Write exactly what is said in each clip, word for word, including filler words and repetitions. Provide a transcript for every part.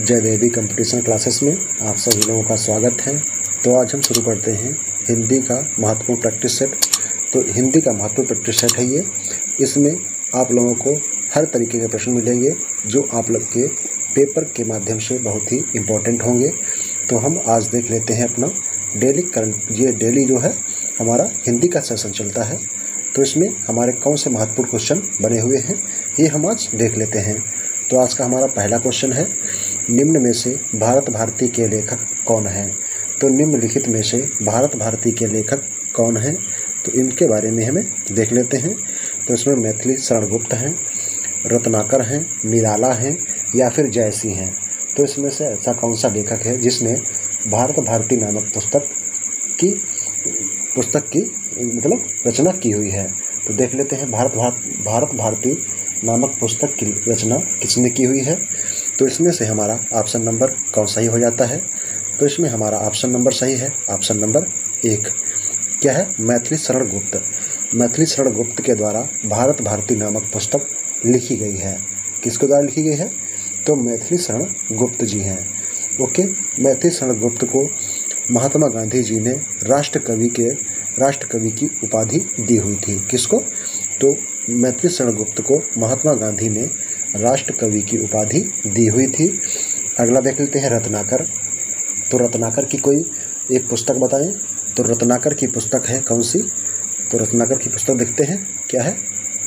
जय देवी competition classes में आप सभी लोगों का स्वागत है। तो आज हम शुरू करते हैं हिंदी का महत्वपूर्ण प्रैक्टिस सेट। तो हिंदी का महत्वपूर्ण प्रैक्टिस सेट है ये। इसमें आप लोगों को हर तरीके के प्रश्न मिलेंगे जो आप लोग के पेपर के माध्यम से बहुत ही इम्पोर्टेंट होंगे। तो हम आज देख लेते हैं अपना डेली करंट। ये डेली जो है हमारा हिंदी का सेशन चलता है, तो इसमें हमारे कौन से महत्वपूर्ण क्वेश्चन बने हुए हैं ये हम आज देख लेते हैं। तो आज का हमारा पहला क्वेश्चन है, निम्न में से भारत भारती के लेखक कौन हैं? तो निम्नलिखित में से भारत भारती के लेखक कौन हैं? तो इनके बारे में हमें देख लेते हैं। तो इसमें मैथिली शरण गुप्त हैं, रत्नाकर हैं, निराला हैं या फिर जयसी हैं। तो इसमें से ऐसा कौन सा लेखक है जिसने भारत भारती नामक पुस्तक की पुस्तक की मतलब रचना की हुई है? तो देख लेते हैं भारत भारत भारत भारती नामक पुस्तक की रचना किसने की हुई है। तो इसमें से हमारा ऑप्शन नंबर कौन सही हो जाता है? तो इसमें हमारा ऑप्शन नंबर सही है, ऑप्शन नंबर एक। क्या है? मैथिली शरण गुप्त। मैथिली शरण गुप्त के द्वारा भारत भारती नामक पुस्तक लिखी गई है। किसके द्वारा लिखी गई है? तो मैथिली शरण गुप्त जी हैं। ओके, मैथिली शरण गुप्त को महात्मा गांधी जी ने राष्ट्र कवि के राष्ट्र कवि की उपाधि दी हुई थी। किसको? तो मैथिली शरण गुप्त को महात्मा गांधी ने राष्ट्र कवि की उपाधि दी हुई थी। अगला देख लेते हैं रत्नाकर। तो रत्नाकर की कोई एक पुस्तक बताएं। तो रत्नाकर की पुस्तक है कौन सी? तो रत्नाकर की पुस्तक देखते हैं, क्या है?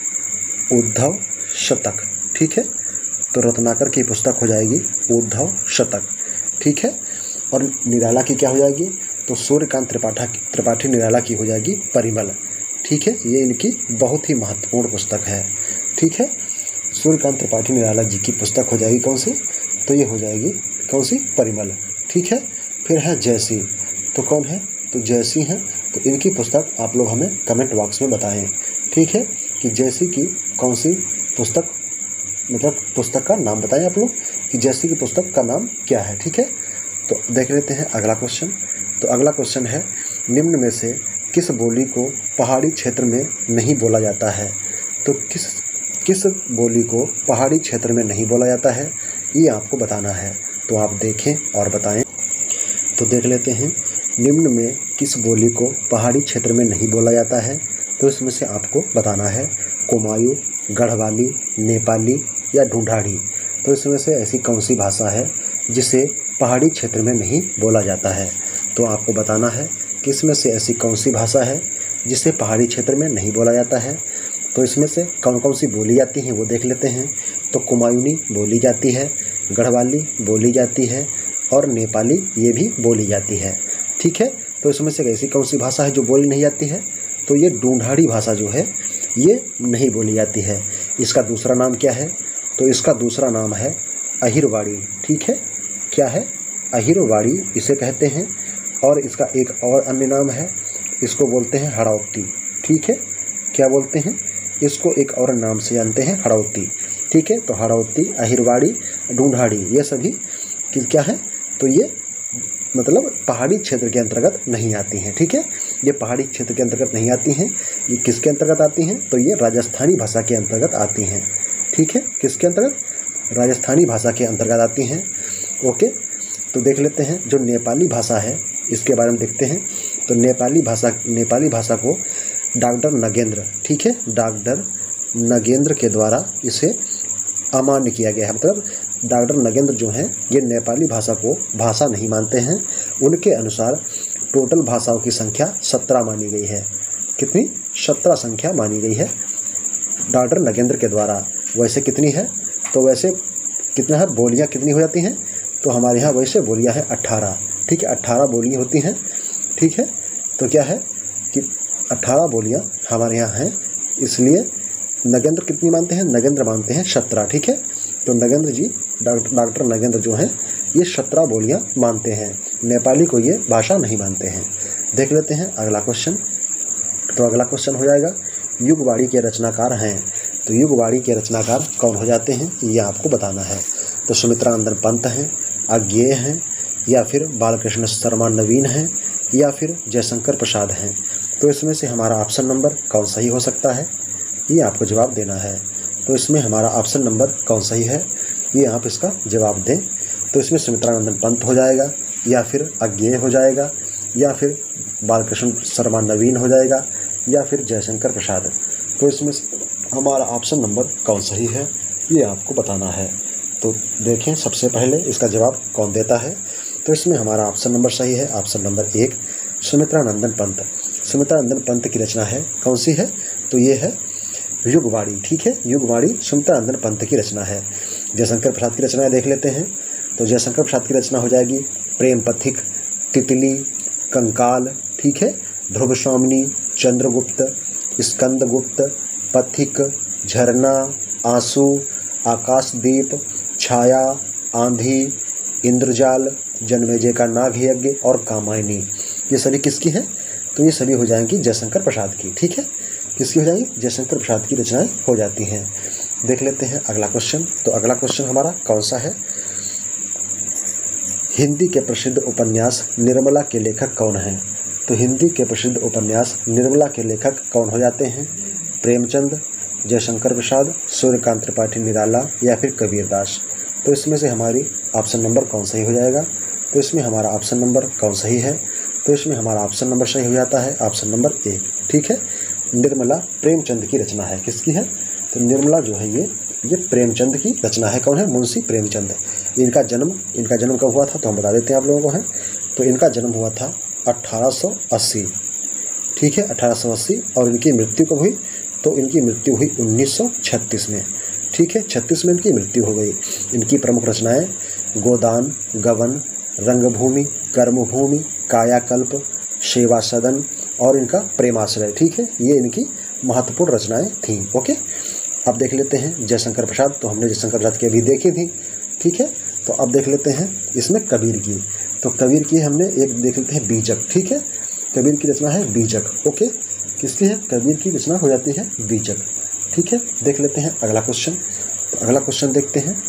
उद्धव शतक। ठीक है, तो रत्नाकर की पुस्तक हो जाएगी उद्धव शतक। ठीक है, और निराला की क्या हो जाएगी? तो सूर्यकांत त्रिपाठा त्रिपाठी निराला की हो जाएगी परिमल। ठीक है, ये इनकी बहुत ही महत्वपूर्ण पुस्तक है। ठीक है, सूर्यकांत त्रिपाठी निराला जी की पुस्तक हो जाएगी कौन सी? तो ये हो जाएगी कौन सी? परिमल। ठीक है, फिर है जयसी। तो कौन है? तो जयसी हैं। तो इनकी पुस्तक आप लोग हमें कमेंट बॉक्स में बताएं। ठीक है, कि जयसी की कौन सी पुस्तक, मतलब पुस्तक का नाम बताएं आप लोग कि जयसी की पुस्तक का नाम क्या है। ठीक है, तो देख लेते हैं अगला क्वेश्चन। तो अगला क्वेश्चन है, निम्न में से किस बोली को पहाड़ी क्षेत्र में नहीं बोला जाता है? तो किस किस बोली को पहाड़ी क्षेत्र में नहीं बोला जाता है ये आपको बताना है। तो आप देखें और बताएं। तो देख लेते हैं, निम्न में किस बोली को पहाड़ी क्षेत्र में नहीं बोला जाता है? तो इसमें से आपको बताना है कुमायूं, गढ़वाली, नेपाली या ढूंढाड़ी। तो इसमें से ऐसी कौन सी भाषा है जिसे पहाड़ी क्षेत्र में नहीं बोला जाता है? तो आपको बताना है कि इसमें से ऐसी कौन सी भाषा है जिसे पहाड़ी क्षेत्र में नहीं बोला जाता है। तो इसमें से कौन कौन सी बोली जाती हैं वो देख लेते हैं। तो कुमायूनी बोली जाती है, गढ़वाली बोली जाती है और नेपाली ये भी बोली जाती है। ठीक है, तो इसमें से ऐसी कौन सी भाषा है जो बोली नहीं जाती है? तो ये ढूंढाड़ी भाषा जो है ये नहीं बोली जाती है। इसका दूसरा नाम क्या है? तो इसका दूसरा नाम है अहिरवाड़ी। ठीक है, क्या है? अहिरवाड़ी इसे कहते हैं। और इसका एक और अन्य नाम है, इसको बोलते हैं हड़ौती। ठीक है, क्या बोलते हैं? इसको एक और नाम से जानते हैं, हड़ौती। ठीक है, तो हड़ौती, अहिरवाड़ी, ढूंढाड़ी ये सभी क्या है? तो ये मतलब पहाड़ी क्षेत्र के अंतर्गत नहीं आती हैं। ठीक है, ये पहाड़ी क्षेत्र के अंतर्गत नहीं आती हैं। ये किसके अंतर्गत आती हैं? तो ये राजस्थानी भाषा के अंतर्गत आती हैं। ठीक है, किसके अंतर्गत? राजस्थानी भाषा के अंतर्गत आती हैं। ओके, तो देख लेते हैं जो नेपाली भाषा है इसके बारे में देखते हैं। तो नेपाली भाषा नेपाली भाषा को डॉक्टर नगेंद्र, ठीक है, डॉक्टर नगेंद्र के द्वारा इसे अमान्य किया गया है। मतलब डॉक्टर नगेंद्र जो हैं ये नेपाली भाषा को भाषा नहीं मानते हैं। उनके अनुसार टोटल भाषाओं की संख्या सत्रह मानी गई है। कितनी? सत्रह संख्या मानी गई है डॉक्टर नगेंद्र के द्वारा। वैसे कितनी है? तो वैसे कितना है, बोलियाँ कितनी हो जाती हैं? तो हमारे यहाँ वैसे बोलियाँ हैं अट्ठारह। ठीक है, अट्ठारह बोलियाँ होती हैं। ठीक है, तो क्या है कि अट्ठारह बोलियाँ हमारे यहाँ हैं। इसलिए नगेंद्र कितनी मानते हैं? नगेंद्र मानते हैं सत्रह। ठीक है, तो नगेंद्र जी डॉक्टर डॉक्टर नगेंद्र जो हैं ये सत्रह बोलियाँ मानते हैं। नेपाली को ये भाषा नहीं मानते हैं। देख लेते हैं अगला क्वेश्चन। तो अगला क्वेश्चन हो जाएगा, युगवाणी के रचनाकार हैं। तो युगवाणी के रचनाकार कौन हो जाते हैं ये आपको बताना है। तो सुमित्रानंदन पंत हैं, अज्ञेय हैं या फिर बालकृष्ण शर्मा नवीन हैं या फिर जयशंकर प्रसाद हैं। तो इसमें से हमारा ऑप्शन नंबर कौन सही हो सकता है ये आपको जवाब देना है। तो इसमें हमारा ऑप्शन नंबर कौन सही है ये आप इसका जवाब दें। तो इसमें सुमित्रानंदन पंत हो जाएगा, या फिर अज्ञेय हो जाएगा, या फिर बालकृष्ण शर्मा नवीन हो जाएगा, या फिर जयशंकर प्रसाद। तो इसमें हमारा ऑप्शन नंबर कौन सही है ये आपको बताना है। तो देखें सबसे पहले इसका जवाब कौन देता है। तो इसमें हमारा ऑप्शन नंबर सही है, ऑप्शन नंबर एक सुमित्रानंदन पंत। सुमित्रानंदन पंत की रचना है कौन सी है, तो ये है युगवाणी। ठीक है, युगवाणी सुमित्रानंदन पंत की रचना है। जयशंकर प्रसाद की रचनाएं देख लेते हैं। तो जयशंकर प्रसाद की रचना हो जाएगी प्रेम पथिक, तितली, कंकाल, ठीक है, ध्रुव स्वामिनी, चंद्रगुप्त, स्कंदगुप्त, पथिक, झरना, आंसू, आकाशदीप, छाया, आंधी, इंद्रजाल, जन्मेजय का नाग यज्ञ और कामायनी। ये सभी किसकी हैं, तो ये सभी हो जाएंगी जयशंकर प्रसाद की। ठीक है, किसकी हो जाएगी, जयशंकर प्रसाद की रचनाएं हो जाती हैं। देख लेते हैं अगला क्वेश्चन। तो अगला क्वेश्चन हमारा कौन सा है, हिंदी के प्रसिद्ध उपन्यास निर्मला के लेखक कौन हैं। तो हिंदी के प्रसिद्ध उपन्यास निर्मला के लेखक कौन हो जाते हैं, प्रेमचंद, जयशंकर प्रसाद, सूर्यकांत त्रिपाठी निराला, या फिर कबीरदास। तो इसमें से हमारी ऑप्शन नंबर कौन सही हो जाएगा, तो इसमें हमारा ऑप्शन नंबर कौन सही है, तो इसमें हमारा ऑप्शन नंबर सही हो जाता है ऑप्शन नंबर एक। ठीक है, निर्मला प्रेमचंद की रचना है। किसकी है, तो निर्मला जो है ये ये प्रेमचंद की रचना है। कौन है, मुंशी प्रेमचंद। इनका जन्म इनका जन्म कब हुआ था, तो हम बता देते हैं आप लोगों को है। तो इनका जन्म हुआ था अट्ठारह सौ अस्सी। ठीक है, अट्ठारह सौ अस्सी। और इनकी मृत्यु कब हुई, तो इनकी मृत्यु हुई उन्नीस सौ छत्तीस में। ठीक है, छत्तीस में इनकी मृत्यु हो गई। इनकी प्रमुख रचनाएं गोदान, गबन, रंगभूमि, कर्मभूमि, कायाकल्प, सेवा सदन और इनका प्रेमाश्रय। ठीक है, ये इनकी महत्वपूर्ण रचनाएं थीं। ओके, अब देख लेते हैं जयशंकर प्रसाद। तो हमने जयशंकर प्रसाद की अभी देखी थी। ठीक है, तो अब देख लेते हैं इसमें कबीर की। तो कबीर की हमने एक देख लेते हैं बीजक। ठीक है, कबीर की रचना है बीजक। ओके, किसकी है, कबीर की रचना हो जाती है बीजक। ठीक है, देख लेते हैं अगला क्वेश्चन। तो अगला क्वेश्चन देखते हैं,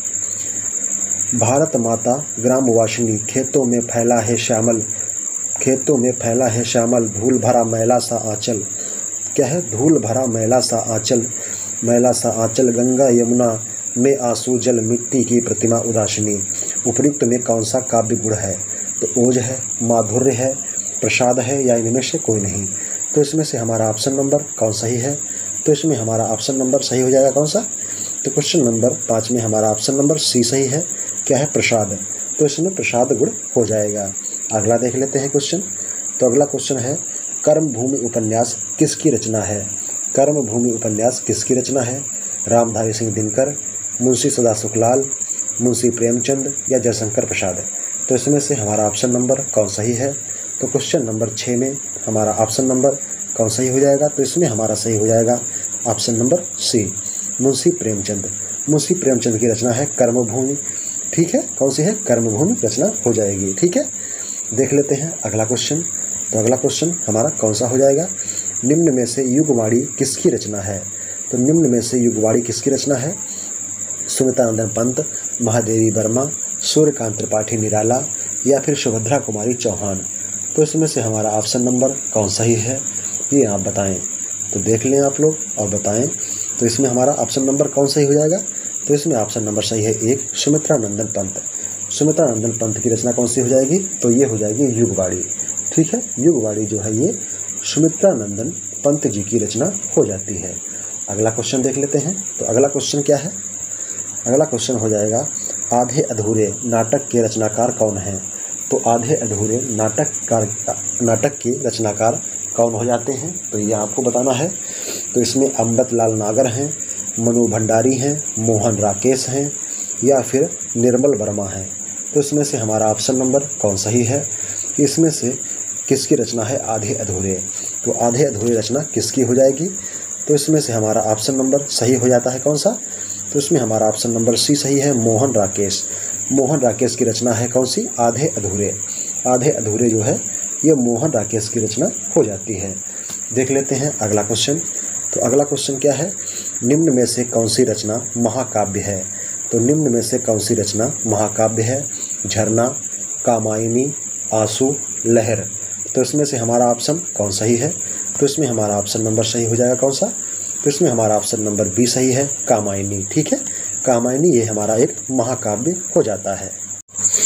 भारत माता ग्रामवासिनी खेतों में फैला है श्यामल, खेतों में फैला है श्यामल, धूल भरा मैला सा आंचल। क्या है, धूल भरा मैला सा आंचल, मैला सा आंचल, गंगा यमुना में आंसू जल, मिट्टी की प्रतिमा उदासीनी। उपयुक्त में कौन सा काव्य गुण है, तो ओज है, माधुर्य है, प्रसाद है, या इनमें से कोई नहीं। तो इसमें से हमारा ऑप्शन नंबर कौन सही है, तो इसमें हमारा ऑप्शन नंबर सही हो जाएगा कौन सा, तो क्वेश्चन नंबर पाँच में हमारा ऑप्शन नंबर सी सही है। क्या है, प्रसाद। तो इसमें प्रसाद गुण हो जाएगा। अगला देख लेते हैं क्वेश्चन। तो अगला क्वेश्चन है, कर्मभूमि उपन्यास किसकी रचना है। कर्मभूमि उपन्यास किसकी रचना है, रामधारी सिंह दिनकर, मुंशी सदा सुखलाल, मुंशी प्रेमचंद, या जयशंकर प्रसाद। तो इसमें से हमारा ऑप्शन नंबर कौन सही है, तो क्वेश्चन नंबर छः में हमारा ऑप्शन नंबर कौन सही हो जाएगा, तो इसमें हमारा सही हो जाएगा option number C, Munshi Premchand. Munshi Premchand की रचना है कर्मभूमि। ठीक है, कौन सी है, कर्मभूमि रचना हो जाएगी। ठीक है, देख लेते हैं अगला क्वेश्चन। तो अगला क्वेश्चन हमारा कौन सा हो जाएगा, निम्न में से युगवाणी किसकी रचना है। तो निम्न में से युगवाणी किसकी रचना है, सुमित्रानंदन पंत, महादेवी वर्मा, सूर्यकांत त्रिपाठी निराला, या फिर सुभद्रा कुमारी चौहान। तो इसमें से हमारा ऑप्शन नंबर कौन सही है ये आप बताएं। तो देख लें आप लोग और बताएं। तो इसमें हमारा ऑप्शन नंबर कौन सही हो जाएगा, तो इसमें ऑप्शन नंबर सही है एक, सुमित्रानंदन पंत। सुमित्रानंदन पंत की रचना कौन सी हो जाएगी, तो ये हो जाएगी युगवाणी। ठीक है, युगवाणी जो है ये सुमित्रानंदन पंत जी की रचना हो जाती है। अगला क्वेश्चन देख लेते हैं। तो अगला क्वेश्चन क्या है, अगला क्वेश्चन हो जाएगा, आधे अधूरे नाटक के रचनाकार कौन हैं। तो आधे अधूरे नाटककार नाटक के रचनाकार कौन हो जाते हैं, तो ये आपको बताना है। तो इसमें अमृतलाल नागर हैं, मनु भंडारी हैं, मोहन राकेश हैं, या फिर निर्मल वर्मा हैं। तो इसमें से हमारा ऑप्शन नंबर कौन सही है, कि इसमें से किसकी रचना है आधे अधूरे। तो आधे अधूरे रचना किसकी हो जाएगी, तो इसमें से हमारा ऑप्शन नंबर सही हो जाता है कौन सा, तो इसमें हमारा ऑप्शन नंबर सी सही है, मोहन राकेश। मोहन राकेश की रचना है कौन सी, आधे अधूरे। आधे अधूरे जो है ये मोहन राकेश की रचना हो जाती है। देख लेते हैं अगला क्वेश्चन। तो अगला क्वेश्चन क्या है, निम्न में से कौन सी रचना महाकाव्य है। तो निम्न में से कौन सी रचना महाकाव्य है, झरना, कामायनी, आंसू, लहर। तो इसमें से हमारा ऑप्शन कौन सही है, तो इसमें हमारा ऑप्शन नंबर सही हो जाएगा कौन सा, तो इसमें हमारा ऑप्शन नंबर बी सही है, कामायनी। ठीक है, कामायनी ये हमारा एक महाकाव्य हो जाता है।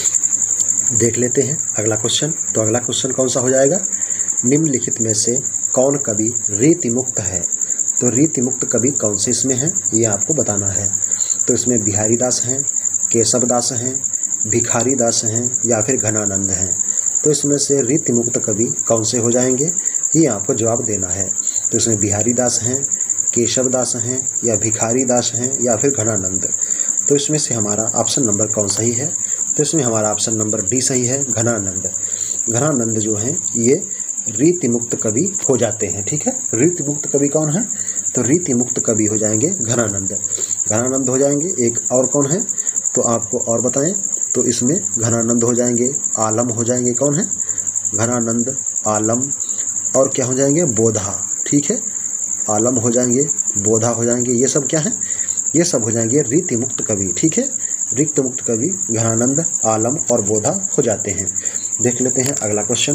देख लेते हैं अगला क्वेश्चन। तो अगला क्वेश्चन कौन सा हो जाएगा, निम्नलिखित में से कौन कवि रीति मुक्त है। तो रीति मुक्त कवि कौन से इसमें हैं ये आपको बताना है। तो इसमें बिहारी दास हैं, केशव दास हैं, भिखारी दास हैं या फिर घनानंद हैं। तो इसमें से रीति मुक्त कवि कौन से हो जाएंगे ये आपको जवाब देना है। तो इसमें बिहारी दास हैं, केशव दास हैं या भिखारी दास हैं या फिर घनानंद। तो इसमें से हमारा ऑप्शन नंबर कौन सही है, तो इसमें हमारा ऑप्शन नंबर डी सही है, घनानंद। घनानंद जो हैं ये रीति मुक्त कवि हो जाते हैं। ठीक है, रीति मुक्त कवि कौन है, तो रीति मुक्त कवि हो जाएंगे घनानंद। घनानंद हो जाएंगे। एक और कौन है तो आपको और बताएं, तो इसमें घनानंद हो जाएंगे, आलम हो जाएंगे। कौन है, घनानंद, आलम और क्या हो जाएंगे, बोधा। ठीक है, आलम हो जाएंगे, बोधा हो जाएंगे, ये सब क्या है, ये सब हो जाएंगे रीति मुक्त कवि। ठीक है, रीति मुक्त कवि घनानंद, आलम और बोधा हो जाते हैं। देख लेते हैं अगला क्वेश्चन।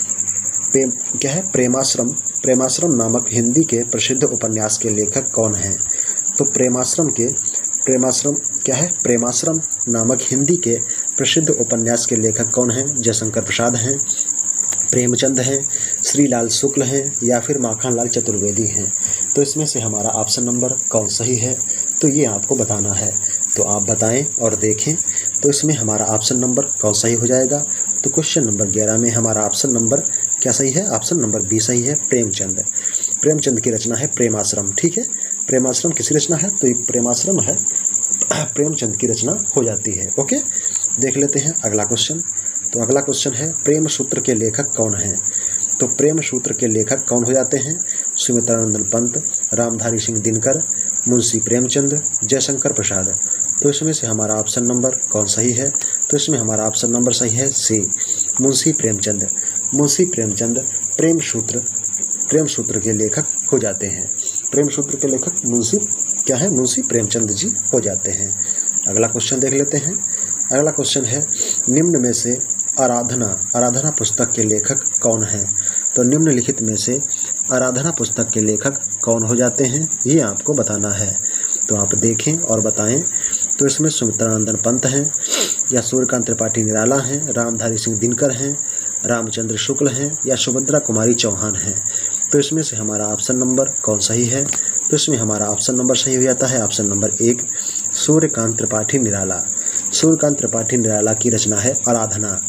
प्रेम क्या है, प्रेमाश्रम। प्रेमाश्रम नामक हिंदी के प्रसिद्ध उपन्यास के लेखक कौन हैं। तो प्रेमाश्रम के प्रेमाश्रम क्या है, प्रेमाश्रम नामक हिंदी के प्रसिद्ध उपन्यास के लेखक कौन हैं। जयशंकर प्रसाद हैं, प्रेमचंद हैं, श्रीलाल शुक्ल हैं या फिर माखनलाल चतुर्वेदी हैं। तो इसमें से हमारा ऑप्शन नंबर कौन सही है, तो ये आपको बताना है। तो आप बताएं और देखें। तो इसमें हमारा ऑप्शन नंबर कौन सही हो जाएगा, तो क्वेश्चन नंबर ग्यारह में हमारा ऑप्शन नंबर क्या सही है, ऑप्शन नंबर बी सही है, प्रेमचंद। प्रेमचंद की रचना है प्रेमाश्रम। ठीक है, प्रेमाश्रम किसकी रचना है, तो ये प्रेमाश्रम है, प्रेमचंद की रचना हो जाती है। ओके, देख लेते हैं अगला क्वेश्चन। तो अगला क्वेश्चन है, प्रेम सूत्र के लेखक कौन हैं। तो प्रेम सूत्र के लेखक कौन हो जाते हैं, सुमित्रानंदन पंत, रामधारी सिंह दिनकर, मुंशी प्रेमचंद, जयशंकर प्रसाद। तो इसमें से हमारा ऑप्शन नंबर कौन सही है, तो इसमें हमारा ऑप्शन नंबर सही है सी, मुंशी प्रेमचंद। मुंशी प्रेमचंद प्रेम सूत्र प्रेम सूत्र के लेखक हो जाते हैं। प्रेम सूत्र के लेखक मुंशी क्या है, मुंशी प्रेमचंद जी हो जाते हैं। अगला क्वेश्चन देख लेते हैं। अगला क्वेश्चन है, निम्न में से आराधना आराधना पुस्तक के लेखक कौन हैं। तो निम्नलिखित में से आराधना पुस्तक के लेखक कौन हो जाते हैं ये आपको बताना है। तो आप देखें और बताएं। तो इसमें सुमित्रानंदन पंत हैं या सूर्यकांत त्रिपाठी निराला हैं, रामधारी सिंह दिनकर हैं, रामचंद्र शुक्ल हैं या सुभद्रा कुमारी चौहान हैं। तो इसमें से हमारा ऑप्शन नंबर कौन सही है, तो इसमें हमारा ऑप्शन नंबर सही हो जाता है, ऑप्शन नंबर एक, सूर्यकांत त्रिपाठी निराला। सूर्यकांत त्रिपाठी निराला की रचना है आराधना।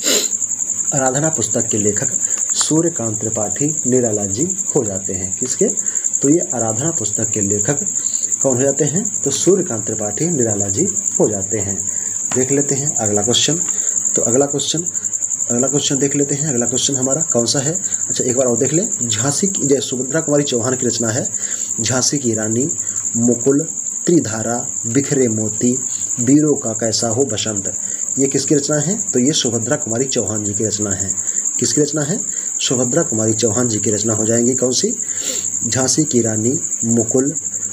आराधना पुस्तक के लेखक सूर्यकांत त्रिपाठी निराला जी हो जाते हैं। किसके, तो ये आराधना पुस्तक के लेखक कौन हो जाते हैं, तो सूर्यकांत त्रिपाठी निराला जी हो जाते हैं। देख लेते हैं अगला क्वेश्चन। तो अगला क्वेश्चन अगला क्वेश्चन देख लेते हैं। अगला क्वेश्चन हमारा कौन सा है, अच्छा एक बार और देख लें। झांसी की जय सुभद्रा कुमारी चौहान की रचना है झांसी की रानी, मुकुल, त्रिधारा, बिखरे मोती, वीरों का कैसा हो बसंत। ये किसकी रचना है, तो ये सुभद्रा कुमारी चौहान जी की रचना है। किसकी रचना है, सुभद्रा कुमारी चौहान जी की रचना हो जाएंगी। कौन सी, झांसी की रानी, मुकुल,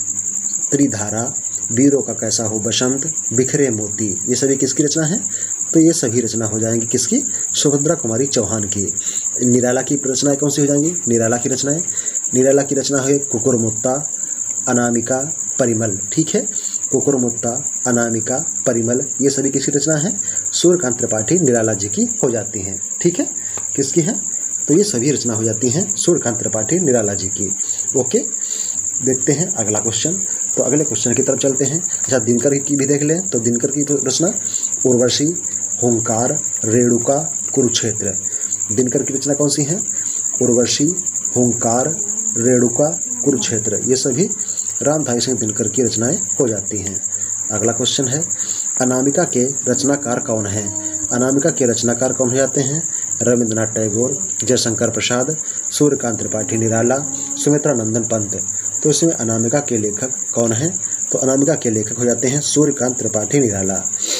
त्रिधारा, वीरों का कैसा हो बसंत, बिखरे मोती, ये सभी किसकी रचना है, तो ये सभी रचना हो जाएंगी किसकी, सुभद्रा कुमारी चौहान की। निराला की रचनाएं कौन सी हो जाएंगी, निराला की रचनाएं निराला की रचना है कुकुरमुत्ता, अनामिका, परिमल। ठीक है, कुकुरमुत्ता, अनामिका, परिमल, ये सभी किसकी रचना है, सूर्यकांत त्रिपाठी निराला जी की हो जाती हैं। ठीक है, किसकी है, तो ये सभी रचना हो जाती हैं सूर्यकांत त्रिपाठी निराला जी की। ओके, देखते हैं अगला क्वेश्चन। तो अगले क्वेश्चन की तरफ चलते हैं। अच्छा, दिनकर की भी देख लें। तो दिनकर की तो रचना उर्वशी, हुंकार, रेणुका, कुरुक्षेत्र। दिनकर की रचना कौन सी है, उर्वशी, हुंकार, रेणुका, कुरुक्षेत्र, ये सभी रामधारी सिंह दिनकर की रचनाएं हो जाती हैं। अगला क्वेश्चन है, अनामिका के रचनाकार कौन हैं। अनामिका के रचनाकार कौन हो जाते हैं, रविंद्रनाथ टैगोर, जयशंकर प्रसाद, सूर्यकांत त्रिपाठी निराला, सुमित्रानंदन पंत। तो इसमें अनामिका के लेखक कौन हैं, तो अनामिका के लेखक हो जाते हैं सूर्यकांत त्रिपाठी निराला।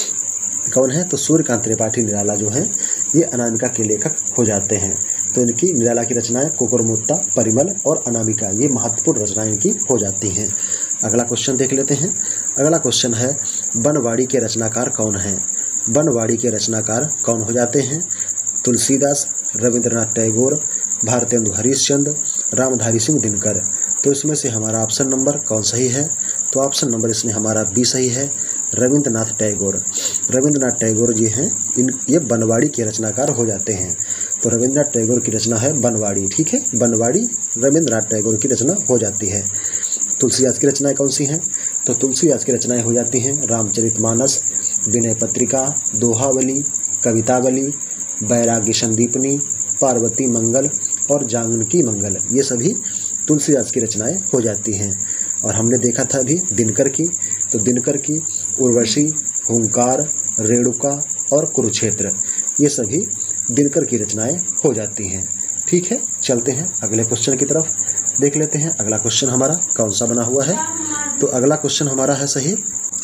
कौन है, तो सूर्यकांत त्रिपाठी निराला जो हैं ये अनामिका के लेखक हो जाते हैं। तो इनकी निराला की रचनाएं कुकुरमुत्ता, परिमल और अनामिका, ये महत्वपूर्ण रचनाएं इनकी हो जाती हैं। अगला क्वेश्चन देख लेते हैं। अगला क्वेश्चन है, बनवाड़ी के रचनाकार कौन हैं। बनवाड़ी के रचनाकार कौन हो जाते हैं, तुलसीदास, रविंद्रनाथ टैगोर, भारतेंदु हरिश्चंद्र, रामधारी सिंह दिनकर। तो इसमें से हमारा ऑप्शन नंबर कौन सही है, तो ऑप्शन नंबर इसमें हमारा बी सही है, रविंद्रनाथ टैगोर। रविंद्रनाथ टैगोर जी हैं, इन ये बनवाड़ी के रचनाकार हो जाते हैं। तो रविंद्रनाथ टैगोर की रचना है बनवाड़ी, ठीक है, बनवाड़ी रविंद्रनाथ टैगोर की रचना हो जाती है। तुलसीदास की रचनाएं कौन सी हैं? तो तुलसीदास की रचनाएं हो जाती हैं रामचरितमानस, विनय पत्रिका, दोहावली, कवितावली, बैराग्य संदीपनी, पार्वती मंगल और जानकी मंगल, ये सभी तुलसीदास की रचनाएं हो जाती हैं। और हमने देखा था अभी दिनकर की, तो दिनकर की उर्वशी, हुंकार, रेणुका और कुरुक्षेत्र, ये सभी दिनकर की रचनाएं हो जाती हैं। ठीक है, चलते हैं अगले क्वेश्चन की तरफ, देख लेते हैं अगला क्वेश्चन हमारा कौन सा बना हुआ है। तो अगला क्वेश्चन हमारा है सही,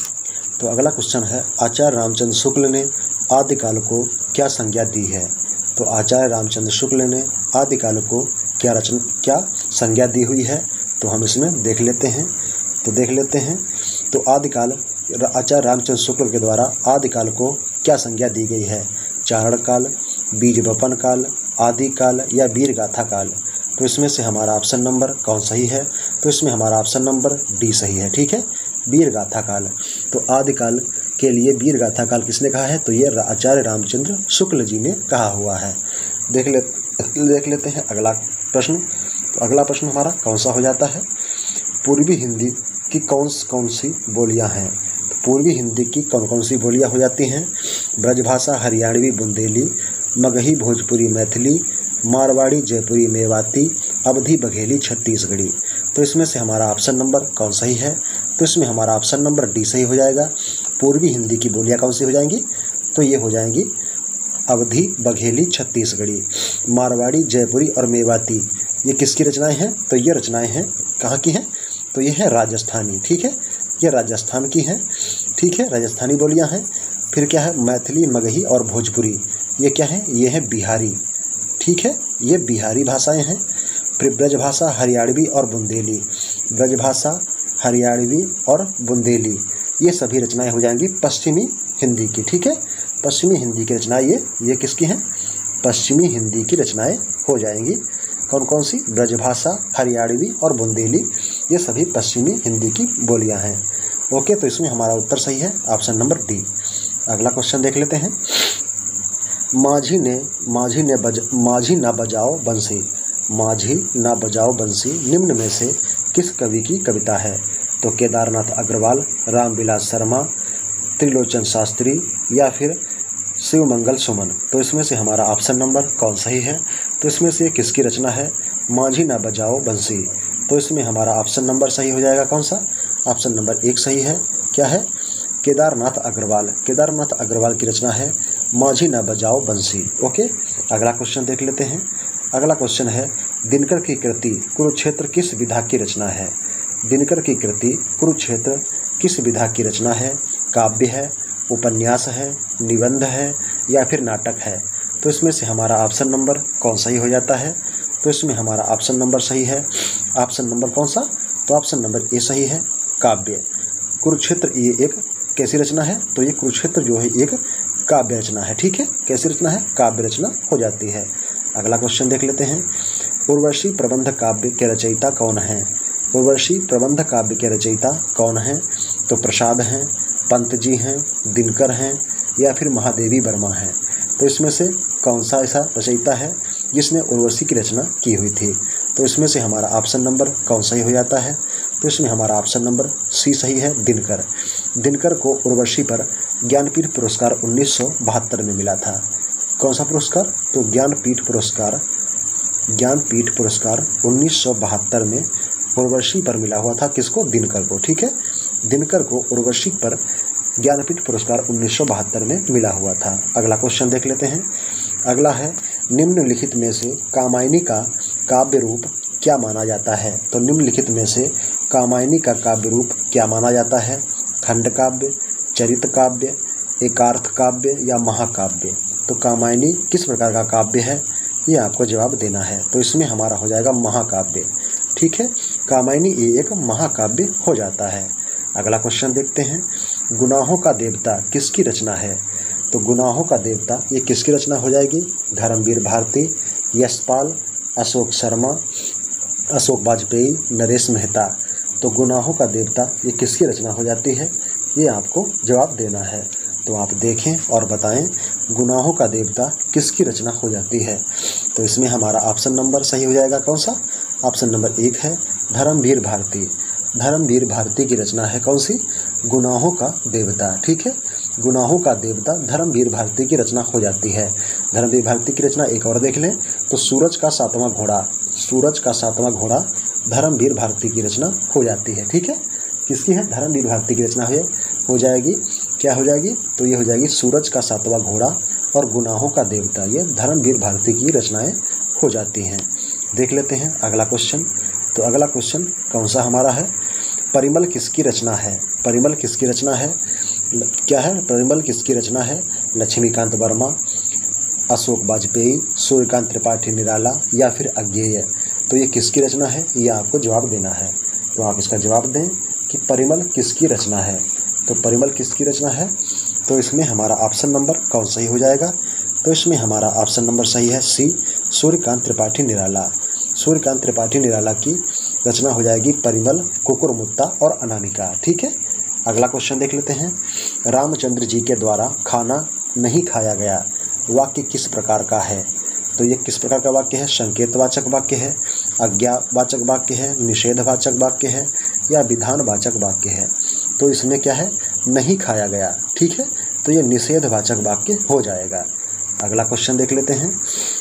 तो अगला क्वेश्चन है आचार्य रामचंद्र शुक्ल ने आदिकाल को क्या संज्ञा दी है। तो आचार्य रामचंद्र शुक्ल ने आदिकाल को क्या रचना क्या संज्ञा दी हुई है, तो हम इसमें देख लेते हैं। तो देख लेते हैं तो आदिकाल आचार्य रामचंद्र शुक्ल के द्वारा आदिकाल को क्या संज्ञा दी गई है। चारण काल, बीज वपन काल, आदि काल या वीर गाथा काल। तो इसमें से हमारा ऑप्शन नंबर कौन सही है? तो इसमें हमारा ऑप्शन नंबर डी सही है। ठीक है, वीर गाथा काल। तो आदिकाल के लिए वीर गाथा काल किसने कहा है? तो ये आचार्य रामचंद्र शुक्ल जी ने कहा हुआ है। देख ले देख लेते हैं अगला प्रश्न। तो अगला प्रश्न हमारा कौन सा हो जाता है? पूर्वी हिंदी की कौन कौन सी बोलियां हैं? तो पूर्वी हिंदी की कौन कौन सी बोलियां हो जाती हैं? ब्रजभाषा हरियाणवी बुंदेली, मगही भोजपुरी मैथिली, मारवाड़ी जयपुरी मेवाती, अवधी बघेली छत्तीसगढ़ी। तो इसमें से हमारा ऑप्शन नंबर कौन सही है? तो इसमें हमारा ऑप्शन नंबर डी सही हो जाएगा। पूर्वी हिंदी की बोलियां कौन सी हो जाएंगी? तो ये हो जाएंगी अवधी बघेली छत्तीसगढ़ी, मारवाड़ी जयपुरी और मेवाती। ये किसकी रचनाएं हैं? तो ये रचनाएं हैं कहाँ की हैं? तो ये है राजस्थानी। ठीक है, ये राजस्थान की हैं। ठीक है, राजस्थानी बोलियां हैं। फिर क्या है? मैथिली, मगही और भोजपुरी, ये क्या है? ये है बिहारी। ठीक है, ये बिहारी भाषाएं हैं। फिर ब्रजभाषा हरियाणवी और बुंदेली, ब्रजभाषा हरियाणवी और बुंदेली, ये सभी रचनाएं हो जाएंगी पश्चिमी हिंदी की। ठीक है, पश्चिमी हिंदी की रचनाएं ये ये किसकी हैं? पश्चिमी हिंदी की रचनाएं हो जाएंगी। कौन कौन सी? ब्रजभाषा हरियाणवी और बुंदेली, ये सभी पश्चिमी हिंदी की बोलियां हैं। ओके, तो इसमें हमारा उत्तर सही है ऑप्शन नंबर डी। अगला क्वेश्चन देख लेते हैं। माझी ने माझी ने बज माझी ना बजाओ बंसी, माझी ना बजाओ बंसी निम्न में से किस कवि की कविता है? तो केदारनाथ अग्रवाल, रामविलास शर्मा, त्रिलोचन शास्त्री या फिर शिवमंगल सुमन। तो इसमें से हमारा ऑप्शन नंबर कौन सही है? तो इसमें से किसकी रचना है? माझी ना बजाओ बंसी। तो इसमें हमारा ऑप्शन नंबर सही हो जाएगा कौन सा? ऑप्शन नंबर एक सही है। क्या है? केदारनाथ अग्रवाल। केदारनाथ अग्रवाल की रचना है माझी ना बजाओ बंसी। ओके, अगला क्वेश्चन देख लेते हैं। अगला क्वेश्चन है दिनकर की कृति कुरुक्षेत्र किस विधा की रचना है? दिनकर की कृति कुरुक्षेत्र किस विधा की रचना है? काव्य है, उपन्यास है, निबंध है या फिर नाटक है? तो इसमें से हमारा ऑप्शन नंबर कौन सही हो जाता है? तो इसमें हमारा ऑप्शन नंबर सही है। ऑप्शन नंबर कौन सा? तो ऑप्शन नंबर ए सही है, काव्य। कुरुक्षेत्र ये एक कैसी रचना है? तो ये कुरुक्षेत्र जो है एक काव्य रचना है। ठीक है, कैसी रचना है? काव्य रचना हो जाती है। अगला क्वेश्चन देख लेते हैं। उर्वशी प्रबंध काव्य के रचयिता कौन है? उर्वशी प्रबंध काव्य के रचयिता कौन है? तो प्रसाद हैं, पंत जी हैं, दिनकर हैं या फिर महादेवी वर्मा हैं। तो इसमें से कौन सा ऐसा रचयिता है जिसने उर्वशी की रचना की हुई थी? तो इसमें से हमारा ऑप्शन नंबर कौन सही हो जाता है? तो इसमें हमारा ऑप्शन नंबर सी सही है, दिनकर। दिनकर को उर्वशी पर ज्ञानपीठ पुरस्कार उन्नीस सौ बहत्तर में मिला था। कौन सा पुरस्कार? तो ज्ञानपीठ पुरस्कार ज्ञानपीठ पुरस्कार उन्नीस सौ बहत्तर में उर्वशी पर मिला हुआ था। किसको? दिनकर को। ठीक है, दिनकर को उर्वशी पर ज्ञानपीठ पुरस्कार उन्नीस सौ बहत्तर में मिला हुआ था। अगला क्वेश्चन देख लेते हैं। अगला है निम्नलिखित में से कामायनी का काव्य रूप क्या माना जाता है? तो निम्नलिखित में से कामायनी का काव्य रूप क्या माना जाता है? खंड काव्य, चरित काव्य, एकार्थ काव्य या महाकाव्य? तो कामायनी किस प्रकार का काव्य है, ये आपको जवाब देना है। तो इसमें हमारा हो जाएगा महाकाव्य। ठीक है, कामायनी ये एक महाकाव्य हो जाता है। अगला क्वेश्चन देखते हैं। गुनाहों का देवता किसकी रचना है? तो गुनाहों का देवता ये किसकी रचना हो जाएगी? धर्मवीर भारती, यशपाल, अशोक शर्मा, अशोक वाजपेयी, नरेश मेहता। तो गुनाहों का देवता ये किसकी रचना हो जाती है? ये आपको जवाब देना है। तो आप देखें और बताएं गुनाहों का देवता किसकी रचना हो जाती है। तो इसमें हमारा ऑप्शन नंबर सही हो जाएगा कौन सा? ऑप्शन नंबर एक है धर्मवीर भारती। धर्मवीर भारती की रचना है कौन सी? गुनाहों का देवता। ठीक है, गुनाहों का देवता धर्मवीर भारती की रचना हो जाती है। धर्मवीर भारती की रचना एक और देख लें तो सूरज का सातवां घोड़ा, सूरज का सातवां घोड़ा धर्मवीर भारती की रचना हो जाती है। ठीक है, किसकी है? धर्मवीर भारती की रचना है, हो जाएगी। क्या हो जाएगी? तो ये हो जाएगी सूरज का सातवां घोड़ा और गुनाहों का देवता, ये धर्मवीर भारती की रचनाएं हो जाती हैं। देख लेते हैं अगला क्वेश्चन। तो अगला क्वेश्चन कौन सा हमारा है? परिमल किसकी रचना है? परिमल किसकी रचना है? क्या है? परिमल किसकी रचना है? लक्ष्मीकांत वर्मा, अशोक वाजपेयी, सूर्यकांत त्रिपाठी निराला या फिर अज्ञेय। तो ये किसकी रचना है? ये आपको जवाब देना है। तो आप इसका जवाब दें कि परिमल किसकी रचना है। तो परिमल किसकी रचना है? तो इसमें हमारा ऑप्शन नंबर कौन सही हो जाएगा? तो इसमें हमारा ऑप्शन नंबर सही है सी, सूर्यकांत त्रिपाठी निराला। सूर्यकांत त्रिपाठी निराला की रचना हो जाएगी परिमल, कुकुरमुत्ता और अनामिका। ठीक है, अगला क्वेश्चन देख लेते हैं। रामचंद्र जी के द्वारा खाना नहीं खाया गया वाक्य किस प्रकार का है? तो ये किस प्रकार का वाक्य है? संकेतवाचक वाक्य है, आज्ञावाचक वाक्य है, निषेधवाचक वाक्य है या विधानवाचक वाक्य है? तो इसमें क्या है? नहीं खाया गया। ठीक है, तो ये निषेधवाचक वाक्य हो जाएगा। अगला क्वेश्चन देख लेते हैं।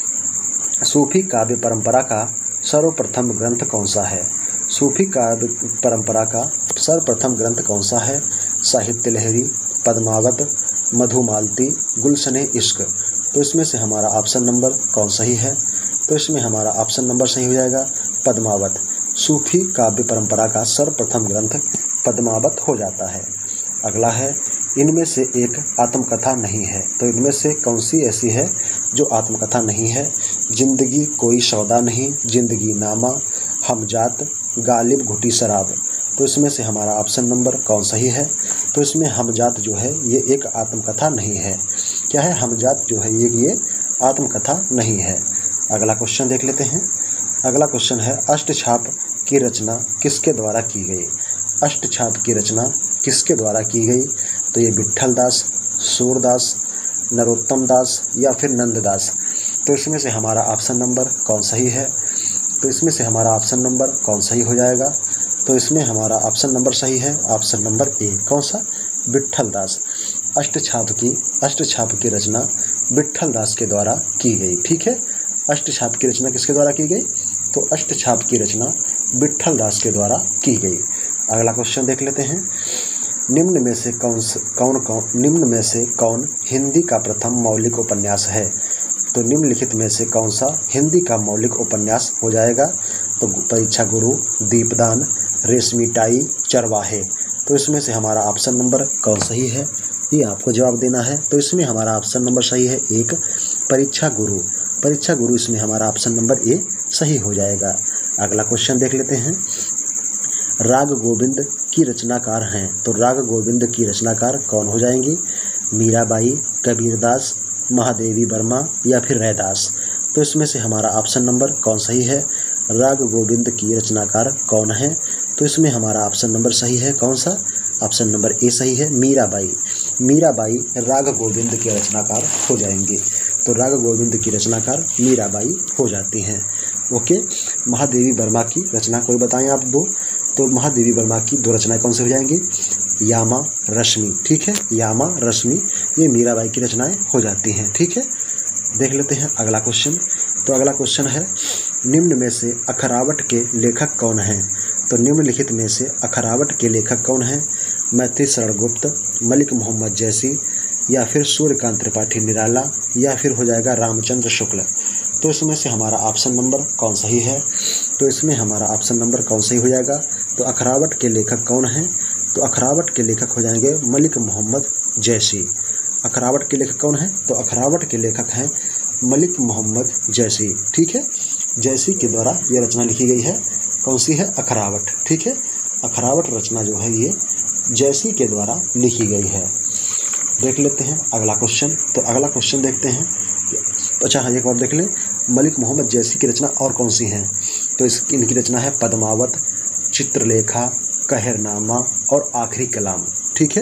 सूफी काव्य परंपरा का सर्वप्रथम ग्रंथ कौन सा है? सूफी काव्य परंपरा का सर्वप्रथम ग्रंथ कौन सा है? साहित्य लहरी, पद्मावत, मधुमालती, गुलशने इश्क। तो इसमें से हमारा ऑप्शन नंबर कौन सही है? तो इसमें हमारा ऑप्शन नंबर सही हो जाएगा पद्मावत। सूफी काव्य परंपरा का सर्वप्रथम ग्रंथ पद्मावत हो जाता है। अगला है इनमें से एक आत्मकथा नहीं है। तो इनमें से कौन सी ऐसी है जो आत्मकथा नहीं है? जिंदगी कोई सौदा नहीं, जिंदगी नामा, हमजात, गालिब घुटी शराब। तो इसमें से हमारा ऑप्शन नंबर कौन सही है? तो इसमें हमजात जो है ये एक आत्मकथा नहीं है। क्या है? हमजात जो है ये ये आत्मकथा नहीं है। अगला क्वेश्चन देख लेते हैं। अगला क्वेश्चन है अष्टछाप की रचना किसके द्वारा की गई? अष्टछाप की रचना किसके द्वारा की गई? तो ये विट्ठल दास, सूरदास, नरोत्तम दास या फिर नंददास। तो इसमें से हमारा ऑप्शन नंबर कौन सही है? तो इसमें से हमारा ऑप्शन नंबर कौन सही हो जाएगा? तो इसमें हमारा ऑप्शन नंबर सही है ऑप्शन नंबर ए। कौन सा? विट्ठल दास। अष्टछाप की अष्टछाप की रचना विट्ठल दास के द्वारा की गई। ठीक है, अष्टछाप की रचना किसके द्वारा की गई? तो अष्टछाप की रचना विट्ठल दास के द्वारा की गई। अगला क्वेश्चन देख लेते हैं। निम्न में से कौन कौन कौन निम्न में से कौन हिंदी का प्रथम मौलिक उपन्यास है? तो निम्नलिखित में से कौन सा हिंदी का मौलिक उपन्यास हो जाएगा? तो परीक्षा गुरु, दीपदान, रेशमिटाई, चरवाहे। तो इसमें से हमारा ऑप्शन नंबर कौन सही है? ये आपको जवाब देना है। तो इसमें हमारा ऑप्शन नंबर सही है एक, परीक्षा गुरु। परीक्षा गुरु इसमें हमारा ऑप्शन नंबर ए सही हो जाएगा। अगला क्वेश्चन देख लेते हैं। राग गोविंद की रचनाकार हैं। तो राग गोविंद की रचनाकार कौन हो जाएंगी? मीराबाई, कबीरदास, महादेवी वर्मा या फिर रैदास। तो इसमें से हमारा ऑप्शन नंबर कौन सही है? राग गोविंद की रचनाकार कौन है? तो इसमें हमारा ऑप्शन नंबर सही है कौन सा? ऑप्शन नंबर ए सही है, मीराबाई। मीराबाई राग गोविंद के रचनाकार हो जाएंगे। तो राग गोविंद की रचनाकार मीराबाई हो जाती हैं। ओके, महादेवी वर्मा की रचना कोई बताएं आप दो? तो महादेवी वर्मा की दो रचनाएं कौन सी हो जाएंगी? यामा, रश्मि। ठीक है, यामा, रश्मि ये मीराबाई की रचनाएं हो जाती हैं। ठीक है, देख लेते हैं अगला क्वेश्चन। तो अगला क्वेश्चन है निम्न में से अखरावट के लेखक कौन हैं? तो निम्नलिखित में से अखरावट के लेखक कौन हैं? मैत्री शरण गुप्त, मलिक मोहम्मद जैसी या फिर सूर्यकांत त्रिपाठी निराला या फिर हो जाएगा रामचंद्र शुक्ल। तो इसमें से हमारा ऑप्शन नंबर कौन सही है? तो इसमें हमारा ऑप्शन नंबर कौन सही हो जाएगा? तो अखरावट के लेखक कौन हैं? तो अखरावट के लेखक हो जाएंगे मलिक मोहम्मद जैसी। अखरावट के लेखक कौन हैं? तो अखरावट के लेखक हैं मलिक मोहम्मद जैसी। ठीक है, जैसी के द्वारा ये रचना लिखी गई है। कौन सी है? अखरावट। ठीक है, अखरावट रचना जो है ये जैसी के द्वारा लिखी गई है। देख लेते हैं अगला क्वेश्चन। तो अगला क्वेश्चन देखते हैं। अच्छा हाँ, एक बार देख लें, मलिक मोहम्मद जैसी की रचना और कौन सी हैं? तो इसकी इनकी रचना है पद्मावत, चित्रलेखा, कहरनामा और आखिरी कलाम। ठीक है,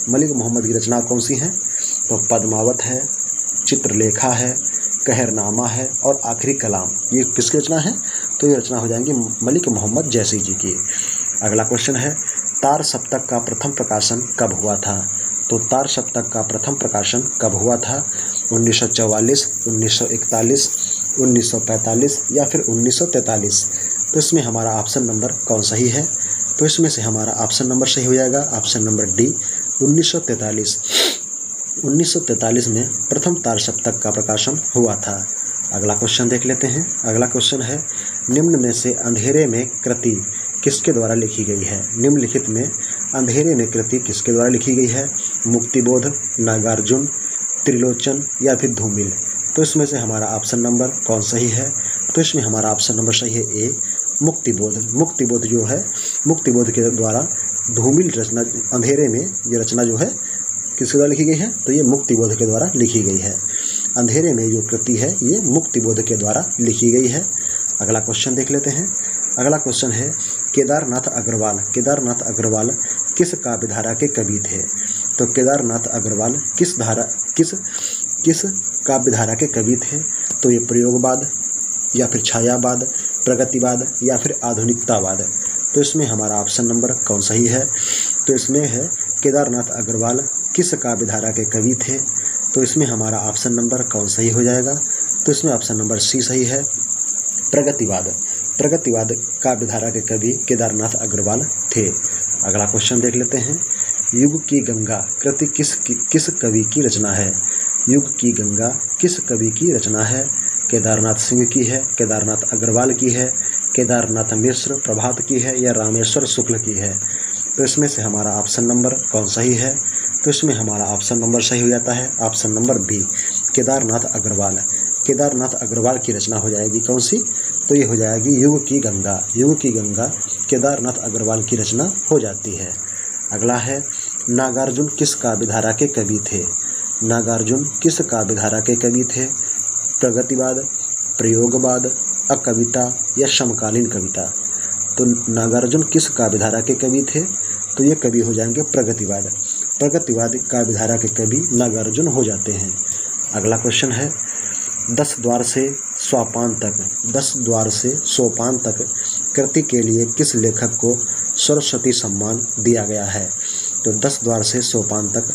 मलिक मोहम्मद की रचना कौन सी हैं? तो पद्मावत है, चित्रलेखा है, कहरनामा है और आखिरी कलाम। ये किसकी रचना है? तो ये रचना हो जाएंगी मलिक मोहम्मद जैसी जी की। अगला क्वेश्चन है, तार सप्तक का प्रथम प्रकाशन कब हुआ था? तो तार सप्तक का प्रथम प्रकाशन कब हुआ था? उन्नीस सौ चौवालीस, उन्नीस सौ इकतालीस, उन्नीस सौ पैंतालीस या फिर उन्नीस सौ तैंतालीस। तो इसमें हमारा ऑप्शन नंबर कौन सही है? तो इसमें से हमारा ऑप्शन नंबर सही हो जाएगा ऑप्शन नंबर डी, उन्नीस सौ तैंतालीस। उन्नीस सौ तैंतालीस में प्रथम तार सप्तक का प्रकाशन हुआ था। अगला क्वेश्चन देख लेते हैं। अगला क्वेश्चन है, निम्न में से अंधेरे में कृति किसके द्वारा लिखी गई है? निम्नलिखित में अंधेरे में कृति किसके द्वारा लिखी गई है? मुक्तिबोध, नागार्जुन, त्रिलोचन या फिर धूमिल। तो इसमें से हमारा ऑप्शन नंबर कौन सही है? तो इसमें हमारा ऑप्शन नंबर सही है ए, मुक्तिबोध। मुक्तिबोध जो है, मुक्तिबोध के द्वारा धूमिल रचना, अंधेरे में ये रचना जो है किसके द्वारा लिखी गई है? तो ये मुक्तिबोध के द्वारा लिखी गई है। अंधेरे में जो कृति है ये मुक्तिबोध के द्वारा लिखी गई है। अगला क्वेश्चन देख लेते हैं। अगला क्वेश्चन है, केदारनाथ अग्रवाल केदारनाथ अग्रवाल किस काव्यधारा के कवि थे? तो केदारनाथ अग्रवाल किस धारा किस किस काव्यधारा के कवि थे? तो ये प्रयोगवाद या फिर छायावाद, प्रगतिवाद या फिर आधुनिकतावाद। तो इसमें हमारा ऑप्शन नंबर कौन सही है? तो इसमें है केदारनाथ अग्रवाल किस काव्यधारा के कवि थे? तो इसमें हमारा ऑप्शन नंबर कौन सही हो जाएगा? तो इसमें ऑप्शन नंबर सी सही है, प्रगतिवाद। प्रगतिवाद काव्यधारा के कवि केदारनाथ अग्रवाल थे। अगला क्वेश्चन देख लेते हैं। युग की गंगा कृति किस कि, किस कवि की रचना है? युग की गंगा किस कवि की रचना है? केदारनाथ सिंह की है, केदारनाथ अग्रवाल की है, केदारनाथ मिश्र प्रभात की है या रामेश्वर शुक्ल की है? तो इसमें से हमारा ऑप्शन नंबर कौन सही है? तो इसमें हमारा ऑप्शन नंबर सही हो जाता है option number B, Kedarnath Agrawal. Kedarnath Agrawal की रचना हो जाएगी कौन सी? तो ये हो जाएगी युग की गंगा। युग की गंगा केदारनाथ अग्रवाल की रचना हो जाती है। अगला है, नागार्जुन किस काव्यधारा के कवि थे? नागार्जुन किस काव्यधारा के कवि थे? प्रगतिवाद, प्रयोगवाद, अकविता या समकालीन कविता? तो नागार्जुन किस काव्यधारा के कवि थे? तो ये कवि हो जाएंगे प्रगतिवाद। प्रगतिवाद काव्यधारा के कवि नागार्जुन हो जाते हैं। अगला क्वेश्चन है, दस द्वार से सोपान तक दस द्वार से सोपान तक कृति के लिए किस लेखक को सरस्वती सम्मान दिया गया है? तो दस द्वार से सोपान तक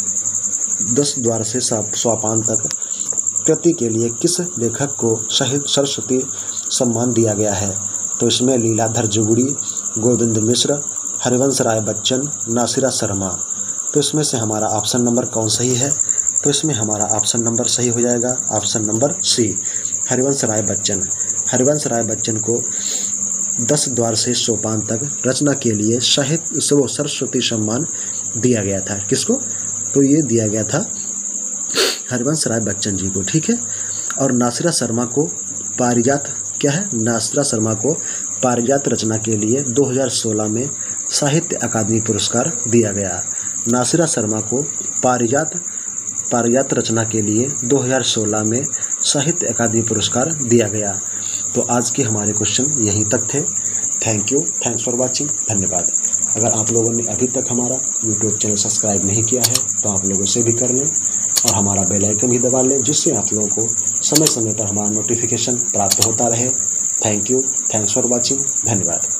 दस द्वार से सोपान तक कृति के लिए किस लेखक को शहीद सरस्वती सम्मान दिया गया है? तो इसमें लीलाधर जुगड़ी, गोविंद मिश्र, हरिवंश राय बच्चन, नासिरा शर्मा। तो इसमें से हमारा ऑप्शन नंबर कौन सही है? तो इसमें हमारा ऑप्शन नंबर सही हो जाएगा option number C, Harivansh Rai Bachchan. Harivansh Rai Bachchan को दस द्वार से सोपान तक रचना के लिए साहित्य वो सरस्वती सम्मान दिया गया था। किसको? तो ये दिया गया था हरिवंश राय बच्चन जी को, ठीक है। और नासिरा शर्मा को पारिजात क्या है नासिरा शर्मा को पारिजात रचना के लिए दो हज़ार सोलह में साहित्य अकादमी पुरस्कार दिया गया। नासिरा शर्मा को पारिजात पारिजात रचना के लिए दो हज़ार सोलह में साहित्य अकादमी पुरस्कार दिया गया। तो आज के हमारे क्वेश्चन यहीं तक थे। Thank you, thanks for watching, धन्यवाद। अगर आप लोगों ने अभी तक हमारा यूट्यूब चैनल सब्सक्राइब नहीं किया है तो आप लोगों से भी कर लें और हमारा बेल आइकन भी दबा लें, जिससे आप लोगों को समय समय पर हमारा नोटिफिकेशन प्राप्त होता रहे। Thank you, thanks for watching, धन्यवाद।